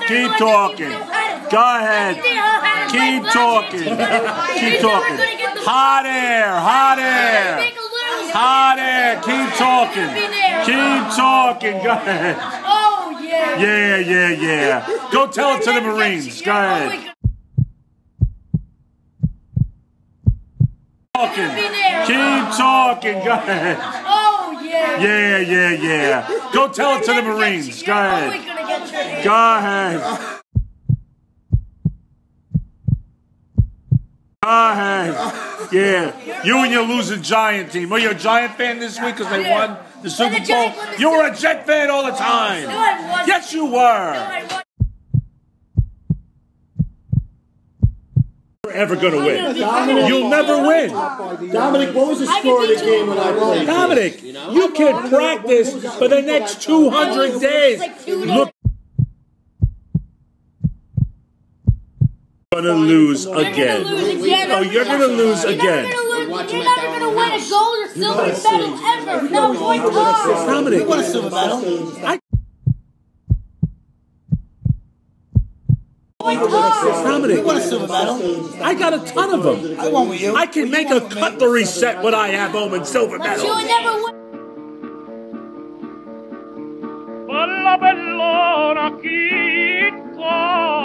Keep talking. Go ahead. Keep talking. Keep talking. Hot air. Hot air. Hot air. Keep talking. Keep talking. Go ahead. Oh, yeah. Yeah. Go tell it to the Marines. Go ahead. Keep talking. Go ahead. Oh, yeah. Yeah. Go tell it to the Marines. Go ahead. Go ahead. Go ahead. Yeah. You and your losing Giant team. Were you a Giant fan this week because they won the Super Bowl? You were a Jet fan all the time. Yes, you were. Ever gonna win? You'll never win. Dominic, what was the score of the game when I played? Dominic, you can practice for the next 200 days. Look, you're gonna lose again. No, you're gonna lose again. You're never gonna win a gold or silver medal ever. No point. Dominic, You won a silver medal. Dominic, You won a silver medal. I got a ton of them. I won with you. I can make a cutlery set what I have home in silver But you medals. would never win. Bella bellona chi